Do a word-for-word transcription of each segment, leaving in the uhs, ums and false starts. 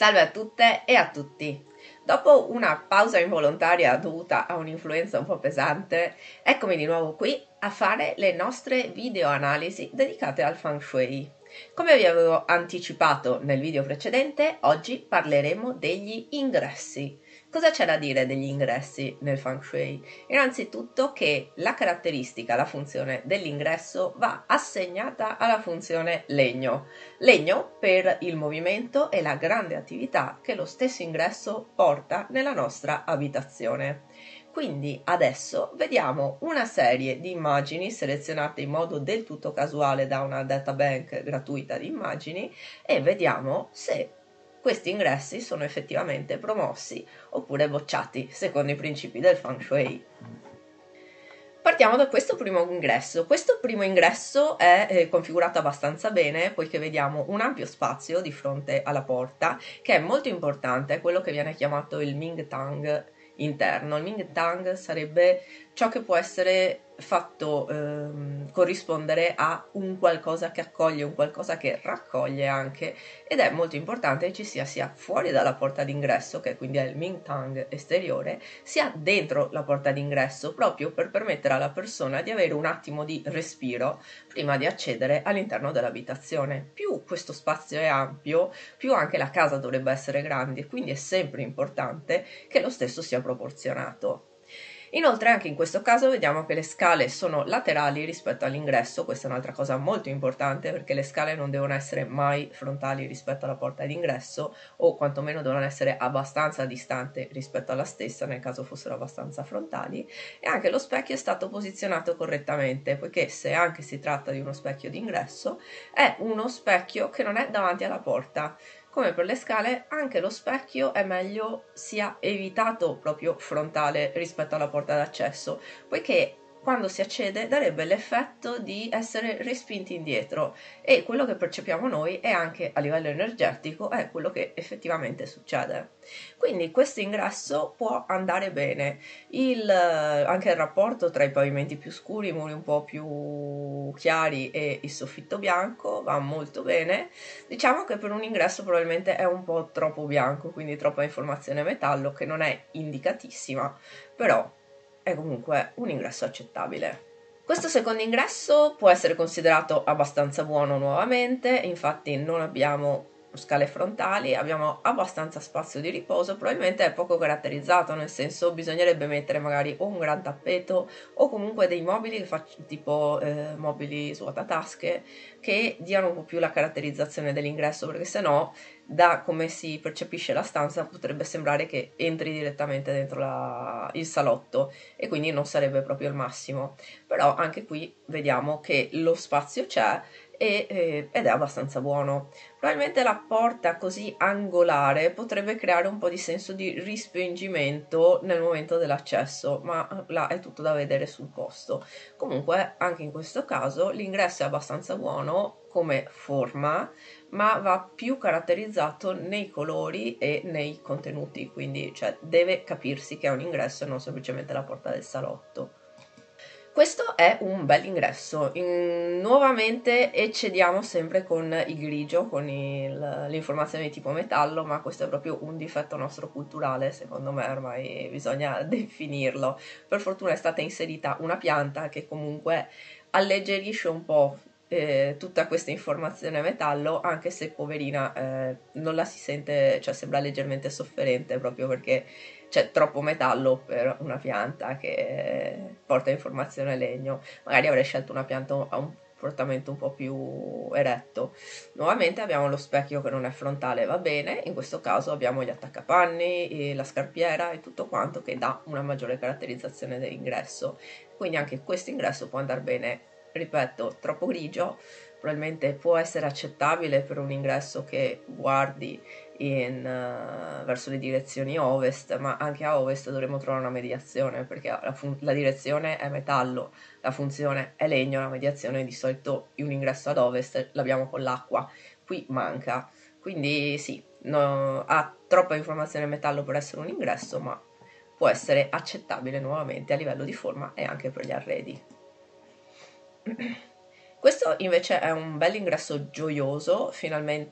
Salve a tutte e a tutti! Dopo una pausa involontaria dovuta a un'influenza un po' pesante, eccomi di nuovo qui a fare le nostre video analisi dedicate al Feng Shui. Come vi avevo anticipato nel video precedente, oggi parleremo degli ingressi. Cosa c'è da dire degli ingressi nel Feng Shui? Innanzitutto che la caratteristica, la funzione dell'ingresso va assegnata alla funzione legno. Legno per il movimento e la grande attività che lo stesso ingresso porta nella nostra abitazione. Quindi adesso vediamo una serie di immagini selezionate in modo del tutto casuale da una databank gratuita di immagini e vediamo se questi ingressi sono effettivamente promossi oppure bocciati secondo i principi del Feng Shui. Partiamo da questo primo ingresso. Questo primo ingresso è eh, configurato abbastanza bene poiché vediamo un ampio spazio di fronte alla porta che è molto importante, è quello che viene chiamato il Ming Tang interno. Il Ming Tang sarebbe ciò che può essere fatto ehm, corrispondere a un qualcosa che accoglie, un qualcosa che raccoglie anche, ed è molto importante che ci sia sia fuori dalla porta d'ingresso, che quindi è il Ming Tang esteriore, sia dentro la porta d'ingresso, proprio per permettere alla persona di avere un attimo di respiro prima di accedere all'interno dell'abitazione. Più questo spazio è ampio, più anche la casa dovrebbe essere grande, quindi è sempre importante che lo stesso sia proporzionato. Inoltre anche in questo caso vediamo che le scale sono laterali rispetto all'ingresso. Questa è un'altra cosa molto importante, perché le scale non devono essere mai frontali rispetto alla porta d'ingresso, o quantomeno devono essere abbastanza distanti rispetto alla stessa nel caso fossero abbastanza frontali. E anche lo specchio è stato posizionato correttamente, poiché se anche si tratta di uno specchio d'ingresso è uno specchio che non è davanti alla porta. Come per le scale, anche lo specchio è meglio sia evitato proprio frontale rispetto alla porta d'accesso, poiché quando si accede darebbe l'effetto di essere respinti indietro, e quello che percepiamo noi è anche a livello energetico è quello che effettivamente succede. Quindi questo ingresso può andare bene. Il, anche il rapporto tra i pavimenti più scuri, i muri un po' più chiari e il soffitto bianco va molto bene. Diciamo che per un ingresso probabilmente è un po' troppo bianco, quindi troppa informazione metallo, che non è indicatissima, però è comunque un ingresso accettabile. Questo secondo ingresso può essere considerato abbastanza buono nuovamente, infatti non abbiamo scale frontali, abbiamo abbastanza spazio di riposo, probabilmente è poco caratterizzato, nel senso bisognerebbe mettere magari o un gran tappeto o comunque dei mobili che faccio, tipo eh, mobili svuotatasche, che diano un po' più la caratterizzazione dell'ingresso, perché sennò da come si percepisce la stanza potrebbe sembrare che entri direttamente dentro la, il salotto, e quindi non sarebbe proprio il massimo. Però anche qui vediamo che lo spazio c'è e, eh, ed è abbastanza buono. Probabilmente la porta così angolare potrebbe creare un po' di senso di rispingimento nel momento dell'accesso, ma là è tutto da vedere sul posto. Comunque anche in questo caso l'ingresso è abbastanza buono come forma, ma va più caratterizzato nei colori e nei contenuti, quindi cioè, deve capirsi che è un ingresso e non semplicemente la porta del salotto. Questo è un bel ingresso. In, nuovamente eccediamo sempre con il grigio, con l'informazione di tipo metallo, ma questo è proprio un difetto nostro culturale, secondo me ormai bisogna definirlo. Per fortuna è stata inserita una pianta che comunque alleggerisce un po' eh, tutta questa informazione metallo, anche se poverina eh, non la si sente, cioè sembra leggermente sofferente, proprio perché c'è troppo metallo per una pianta che porta informazione legno. Magari avrei scelto una pianta a un portamento un po' più eretto. Nuovamente abbiamo lo specchio che non è frontale, va bene, in questo caso abbiamo gli attaccapanni, la scarpiera e tutto quanto che dà una maggiore caratterizzazione dell'ingresso, quindi anche questo ingresso può andare bene. Ripeto, troppo grigio probabilmente può essere accettabile per un ingresso che guardi in, uh, verso le direzioni ovest, ma anche a ovest dovremo trovare una mediazione, perché la, la direzione è metallo, la funzione è legno, la mediazione di solito un ingresso ad ovest l'abbiamo con l'acqua, qui manca, quindi sì, no, ha troppa informazione metallo per essere un ingresso, ma può essere accettabile nuovamente a livello di forma e anche per gli arredi. Questo invece è un bel ingresso gioioso, finalmente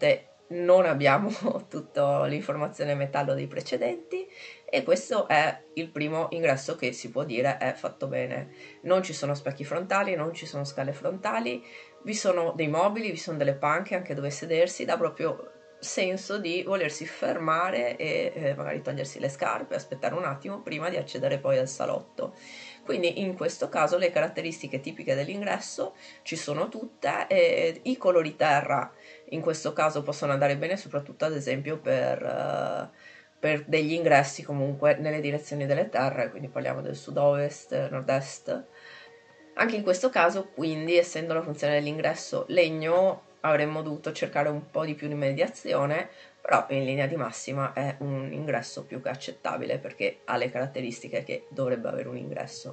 non abbiamo tutta l'informazione metallo dei precedenti, e questo è il primo ingresso che si può dire è fatto bene. Non ci sono specchi frontali, non ci sono scale frontali, vi sono dei mobili, vi sono delle panche anche dove sedersi, dà proprio senso di volersi fermare e eh, magari togliersi le scarpe, aspettare un attimo prima di accedere poi al salotto. Quindi in questo caso le caratteristiche tipiche dell'ingresso ci sono tutte, e i colori terra in questo caso possono andare bene soprattutto ad esempio per, uh, per degli ingressi comunque nelle direzioni delle terre, quindi parliamo del sud-ovest, nord-est. Anche in questo caso, quindi, essendo la funzione dell'ingresso legno, avremmo dovuto cercare un po' di più di mediazione, però in linea di massima è un ingresso più che accettabile perché ha le caratteristiche che dovrebbe avere un ingresso.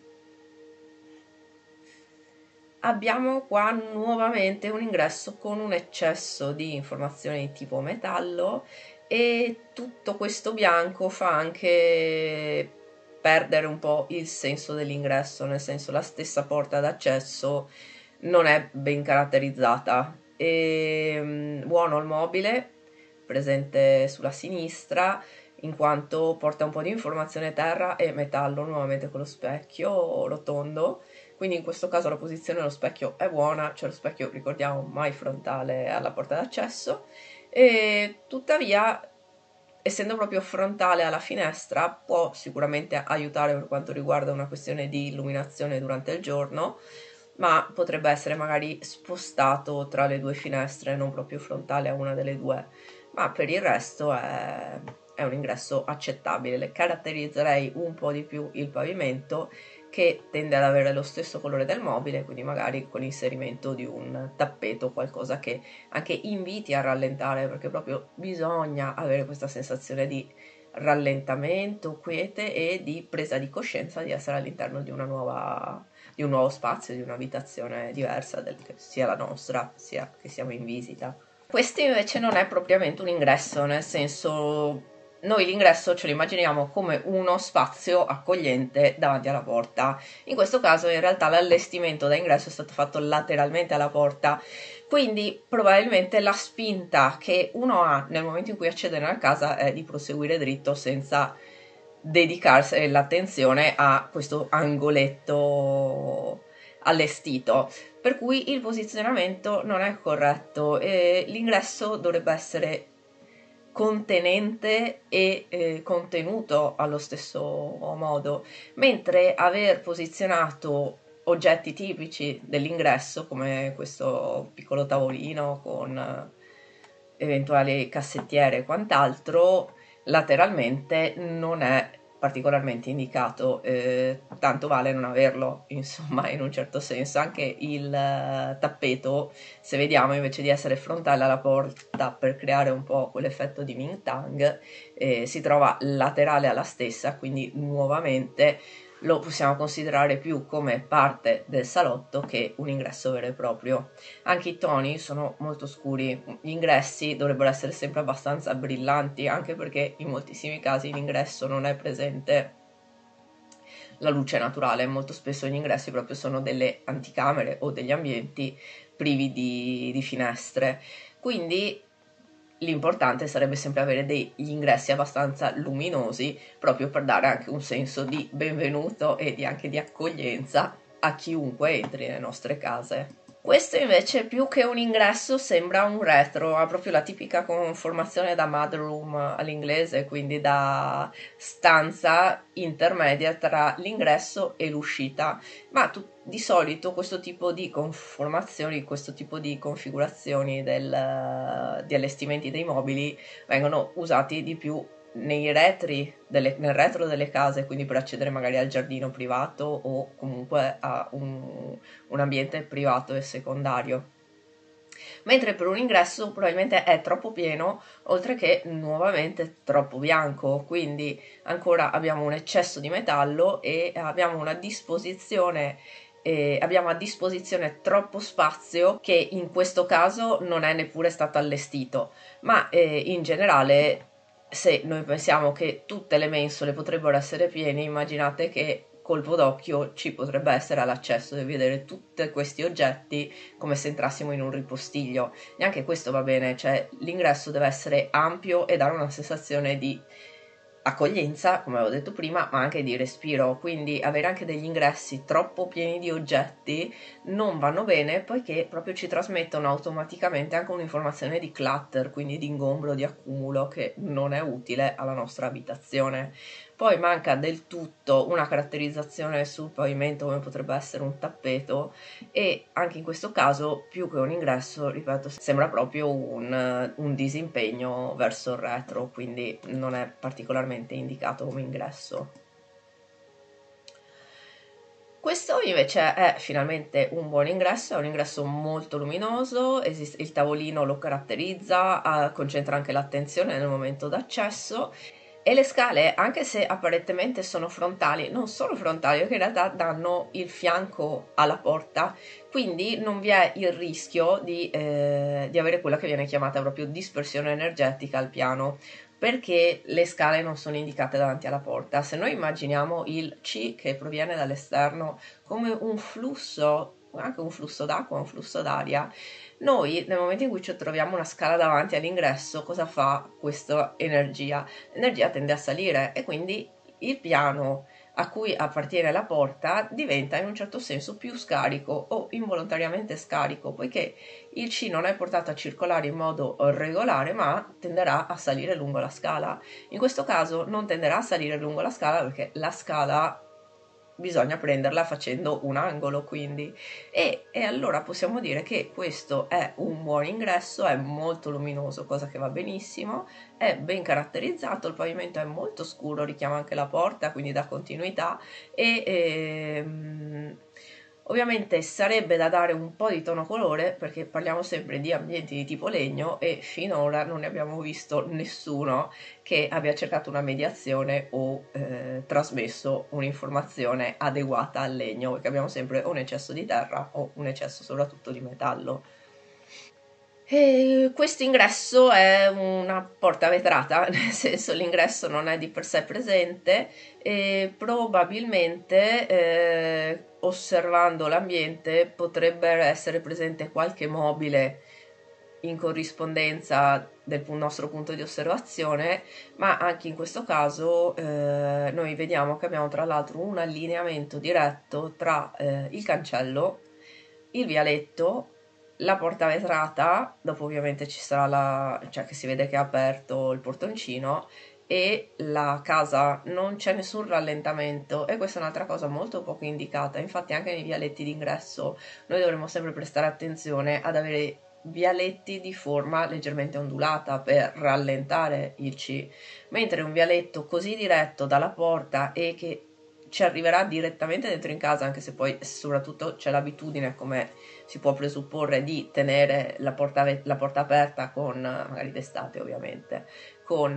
Abbiamo qua nuovamente un ingresso con un eccesso di informazioni di tipo metallo, e tutto questo bianco fa anche perdere un po' il senso dell'ingresso, nel senso la stessa porta d'accesso non è ben caratterizzata. E, buono il mobile presente sulla sinistra, in quanto porta un po' di informazione terra e metallo, nuovamente con lo specchio rotondo, quindi in questo caso la posizione dello specchio è buona, cioè lo specchio, ricordiamo, mai frontale alla porta d'accesso, e tuttavia, essendo proprio frontale alla finestra, può sicuramente aiutare per quanto riguarda una questione di illuminazione durante il giorno, ma potrebbe essere magari spostato tra le due finestre, non proprio frontale a una delle due, ma per il resto è, è un ingresso accettabile. Caratterizzerei un po' di più il pavimento, che tende ad avere lo stesso colore del mobile, quindi magari con l'inserimento di un tappeto, qualcosa che anche inviti a rallentare, perché proprio bisogna avere questa sensazione di rallentamento, quiete e di presa di coscienza di essere all'interno di una nuova, di un nuovo spazio, di un'abitazione diversa, del, sia la nostra, sia che siamo in visita. Questo invece non è propriamente un ingresso, nel senso, noi l'ingresso ce lo immaginiamo come uno spazio accogliente davanti alla porta. In questo caso in realtà l'allestimento da ingresso è stato fatto lateralmente alla porta, quindi probabilmente la spinta che uno ha nel momento in cui accede nella casa è di proseguire dritto senza dedicarsi l'attenzione a questo angoletto allestito, per cui il posizionamento non è corretto e l'ingresso dovrebbe essere contenente e eh, contenuto allo stesso modo, mentre aver posizionato oggetti tipici dell'ingresso come questo piccolo tavolino con eh, eventuali cassettiere e quant'altro lateralmente non è particolarmente indicato, eh, tanto vale non averlo, insomma, in un certo senso. Anche il uh, tappeto, se vediamo, invece di essere frontale alla porta per creare un po' quell'effetto di Ming Tang, eh, si trova laterale alla stessa, quindi nuovamente lo possiamo considerare più come parte del salotto che un ingresso vero e proprio. Anche i toni sono molto scuri, gli ingressi dovrebbero essere sempre abbastanza brillanti, anche perché in moltissimi casi l'ingresso non è presente la luce naturale, molto spesso gli ingressi proprio sono delle anticamere o degli ambienti privi di, di finestre, quindi l'importante sarebbe sempre avere degli ingressi abbastanza luminosi, proprio per dare anche un senso di benvenuto e di, anche di accoglienza a chiunque entri nelle nostre case. Questo invece, più che un ingresso, sembra un retro, ha proprio la tipica conformazione da mudroom all'inglese, quindi da stanza intermedia tra l'ingresso e l'uscita, ma tu, di solito questo tipo di conformazioni, questo tipo di configurazioni del, di allestimenti dei mobili vengono usati di più nei retri delle, nel retro delle case, quindi per accedere magari al giardino privato o comunque a un, un ambiente privato e secondario, mentre per un ingresso probabilmente è troppo pieno, oltre che nuovamente troppo bianco, quindi ancora abbiamo un eccesso di metallo e abbiamo una disposizione eh, abbiamo a disposizione troppo spazio che in questo caso non è neppure stato allestito, ma eh, in generale, se noi pensiamo che tutte le mensole potrebbero essere piene, immaginate che colpo d'occhio ci potrebbe essere all'accesso di vedere tutti questi oggetti come se entrassimo in un ripostiglio. Neanche questo va bene, cioè l'ingresso deve essere ampio e dare una sensazione di accoglienza, come avevo detto prima, ma anche di respiro, quindi avere anche degli ingressi troppo pieni di oggetti non vanno bene, poiché proprio ci trasmettono automaticamente anche un'informazione di clutter, quindi di ingombro, di accumulo, che non è utile alla nostra abitazione. Poi manca del tutto una caratterizzazione sul pavimento, come potrebbe essere un tappeto, e anche in questo caso, più che un ingresso, ripeto, sembra proprio un, un disimpegno verso il retro, quindi non è particolarmente indicato come ingresso. Questo invece è finalmente un buon ingresso, è un ingresso molto luminoso, esiste, il tavolino lo caratterizza, eh, concentra anche l'attenzione nel momento d'accesso, e le scale, anche se apparentemente sono frontali, non sono frontali perché in realtà danno il fianco alla porta, quindi non vi è il rischio di, eh, di avere quella che viene chiamata proprio dispersione energetica al piano, perché le scale non sono indicate davanti alla porta. Se noi immaginiamo il C che proviene dall'esterno come un flusso, anche un flusso d'acqua, un flusso d'aria, noi nel momento in cui ci troviamo una scala davanti all'ingresso, cosa fa questa energia? L'energia tende a salire e quindi il piano a cui appartiene la porta diventa in un certo senso più scarico o involontariamente scarico, poiché il C non è portato a circolare in modo regolare, ma tenderà a salire lungo la scala. In questo caso non tenderà a salire lungo la scala perché la scala bisogna prenderla facendo un angolo, quindi e, e allora possiamo dire che questo è un buon ingresso, è molto luminoso, cosa che va benissimo, è ben caratterizzato, il pavimento è molto scuro, richiama anche la porta, quindi dà continuità, e ehm, ovviamente sarebbe da dare un po' di tono colore, perché parliamo sempre di ambienti di tipo legno e finora non ne abbiamo visto nessuno che abbia cercato una mediazione o eh, trasmesso un'informazione adeguata al legno, perché abbiamo sempre un eccesso di terra o un eccesso soprattutto di metallo. E questo ingresso è una porta vetrata, nel senso l'ingresso non è di per sé presente e probabilmente eh, osservando l'ambiente potrebbe essere presente qualche mobile in corrispondenza del nostro punto di osservazione, ma anche in questo caso eh, noi vediamo che abbiamo tra l'altro un allineamento diretto tra eh, il cancello, il vialetto, la porta vetrata, dopo ovviamente ci sarà la, cioè che si vede che è aperto il portoncino, e la casa. Non c'è nessun rallentamento e questa è un'altra cosa molto poco indicata, infatti anche nei vialetti d'ingresso noi dovremmo sempre prestare attenzione ad avere vialetti di forma leggermente ondulata per rallentare il C, mentre un vialetto così diretto dalla porta e che ci arriverà direttamente dentro in casa, anche se poi soprattutto c'è l'abitudine, come si può presupporre, di tenere la porta, la porta aperta con, magari d'estate ovviamente, con,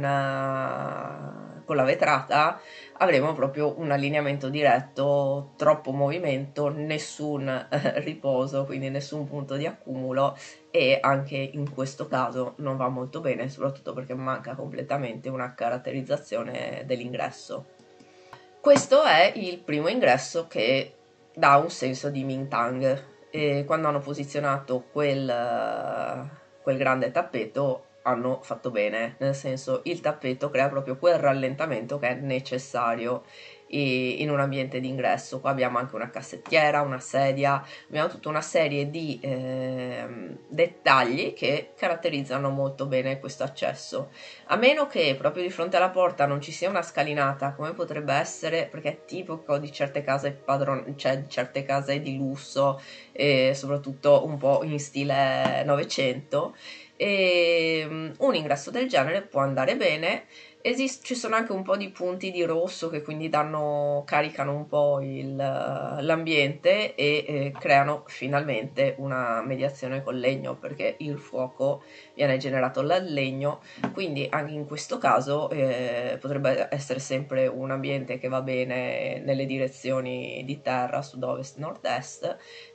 uh, con la vetrata, avremo proprio un allineamento diretto, troppo movimento, nessun eh, riposo, quindi nessun punto di accumulo, e anche in questo caso non va molto bene, soprattutto perché manca completamente una caratterizzazione dell'ingresso. Questo è il primo ingresso che dà un senso di Mintang, e quando hanno posizionato quel, quel grande tappeto hanno fatto bene, nel senso il tappeto crea proprio quel rallentamento che è necessario in un ambiente d'ingresso. Qua abbiamo anche una cassettiera, una sedia, abbiamo tutta una serie di eh, dettagli che caratterizzano molto bene questo accesso, a meno che proprio di fronte alla porta non ci sia una scalinata, come potrebbe essere, perché è tipico di certe case padron- cioè di certe case di lusso, e soprattutto un po' in stile novecento, e um, un ingresso del genere può andare bene. Esist- ci sono anche un po' di punti di rosso che quindi danno, caricano un po' il, l'ambiente e eh, creano finalmente una mediazione col legno, perché il fuoco viene generato dal legno, quindi anche in questo caso eh, potrebbe essere sempre un ambiente che va bene nelle direzioni di terra, sud, ovest, nord-est,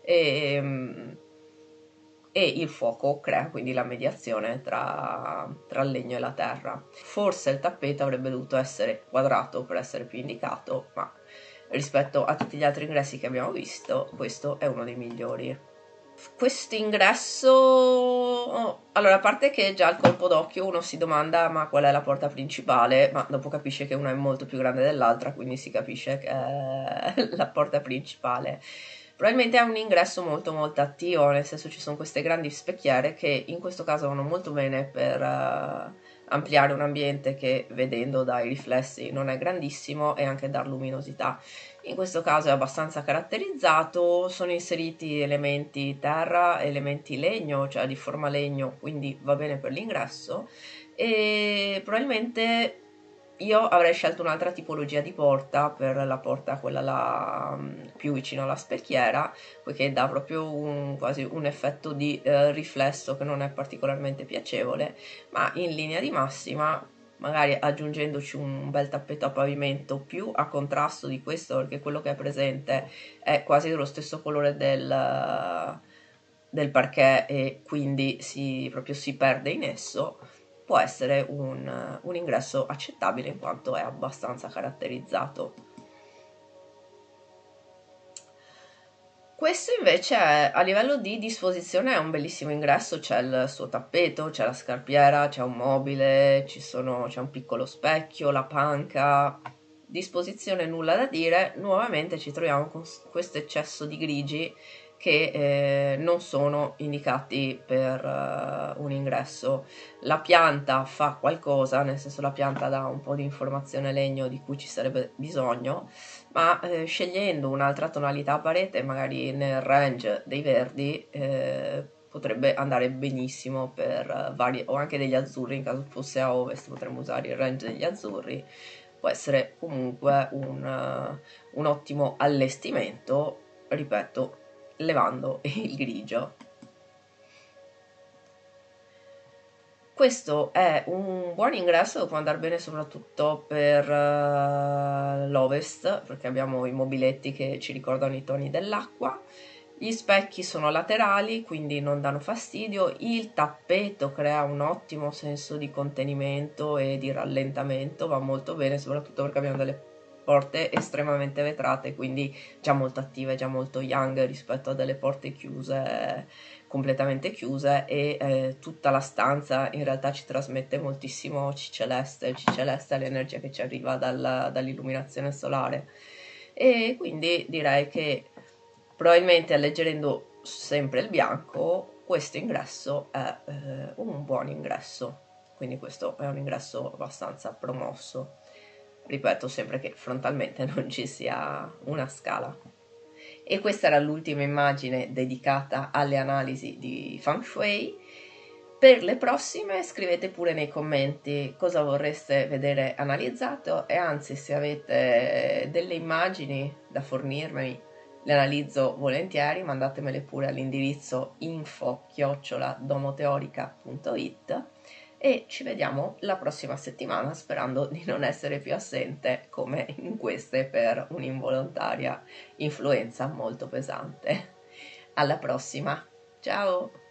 e, e il fuoco crea quindi la mediazione tra, tra il legno e la terra. Forse il tappeto avrebbe dovuto essere quadrato per essere più indicato, ma rispetto a tutti gli altri ingressi che abbiamo visto, questo è uno dei migliori. Questo ingresso, allora, a parte che già al colpo d'occhio uno si domanda ma qual è la porta principale, ma dopo capisce che una è molto più grande dell'altra, quindi si capisce che è la porta principale. Probabilmente è un ingresso molto molto attivo, nel senso ci sono queste grandi specchiere che in questo caso vanno molto bene per uh, ampliare un ambiente che vedendo dai riflessi non è grandissimo e anche dar luminosità. In questo caso è abbastanza caratterizzato, sono inseriti elementi terra, elementi legno, cioè di forma legno, quindi va bene per l'ingresso, e probabilmente io avrei scelto un'altra tipologia di porta per la porta quella là più vicino alla specchiera, poiché dà proprio un, quasi un effetto di eh, riflesso che non è particolarmente piacevole, ma in linea di massima magari aggiungendoci un bel tappeto a pavimento più a contrasto di questo, perché quello che è presente è quasi dello stesso colore del, del parquet e quindi si, proprio si perde in esso, può essere un, un ingresso accettabile in quanto è abbastanza caratterizzato. Questo invece è, a livello di disposizione è un bellissimo ingresso, c'è il suo tappeto, c'è la scarpiera, c'è un mobile, ci sono, c'è un piccolo specchio, la panca, disposizione nulla da dire, nuovamente ci troviamo con questo eccesso di grigi che eh, non sono indicati per uh, un ingresso. La pianta fa qualcosa, nel senso la pianta dà un po' di informazione legno di cui ci sarebbe bisogno, ma eh, scegliendo un'altra tonalità a parete, magari nel range dei verdi, eh, potrebbe andare benissimo per uh, vari, o anche degli azzurri, in caso fosse a ovest potremmo usare il range degli azzurri, può essere comunque un, uh, un ottimo allestimento, ripeto, levando il grigio. Questo è un buon ingresso che può andare bene soprattutto per uh, l'ovest, perché abbiamo i mobiletti che ci ricordano i toni dell'acqua. Gli specchi sono laterali, quindi non danno fastidio. Il tappeto crea un ottimo senso di contenimento e di rallentamento, va molto bene, soprattutto perché abbiamo delle porte estremamente vetrate, quindi già molto attive, già molto young rispetto a delle porte chiuse, completamente chiuse, e eh, tutta la stanza in realtà ci trasmette moltissimo C celeste. Il C celeste è l'energia che ci arriva dal, dall'illuminazione solare, e quindi direi che probabilmente alleggerendo sempre il bianco questo ingresso è eh, un buon ingresso, quindi questo è un ingresso abbastanza promosso, ripeto sempre che frontalmente non ci sia una scala. E questa era l'ultima immagine dedicata alle analisi di Feng Shui. Per le prossime scrivete pure nei commenti cosa vorreste vedere analizzato, e anzi, se avete delle immagini da fornirmi le analizzo volentieri, mandatemele pure all'indirizzo info chiocciola domoteorica punto it, e ci vediamo la prossima settimana, sperando di non essere più assente come in queste per un'involontaria influenza molto pesante. Alla prossima, ciao!